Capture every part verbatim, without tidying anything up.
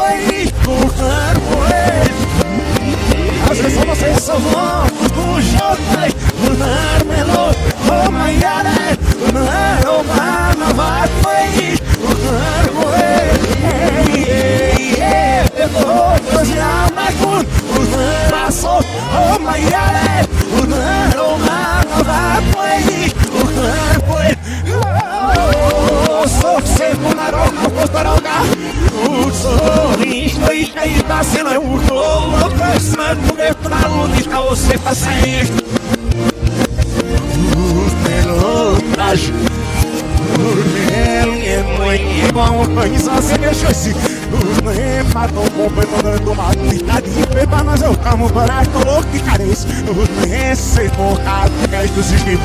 foi o carboê. Às vezes vocês são loucos do jovem, o narmelo, o maiaré, o naroma, nova foi o carboê. Ei, ei, ei, depois de amacun, o naraço, o maiaré, o naroma, nova foi o carboê. Sou seco na roca, postaroga, o sorriso e cair da cena, o rolo, pensando que na luna você passa isto. Os melotas, os melotas, igual um pães, assim deixou esse. Os melotas, matou com pelo uma pita de pepa, mas eu camo para colocar que carece. Os melotas, porra, que é do sistema.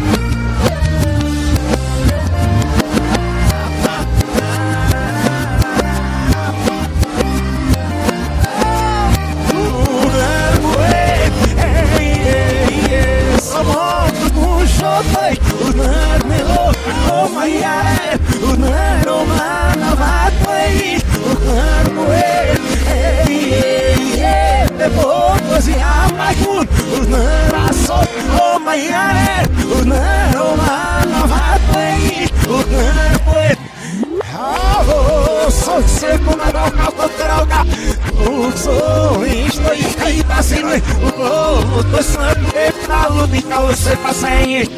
O narmelo, o maiaré, o naroma, nova foi o carboê. Ei, ei, ei, depois de amacun, o naraço, o maiaré, o naroma, nova foi o carboê. Ah, sou seco na roca, potroga, o sorriso e cair da cena, o povo do sangue, pra lutar você passa em.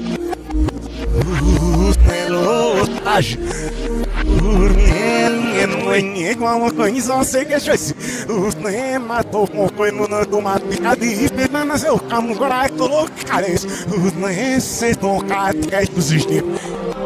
Os melotas, os melotas, igual uma coisa, você que achou esse. Os matou com coisa no tomate de espelho, mas eu camo agora, tô louco, cara. Os melotas, tô louco, cara, do sistema.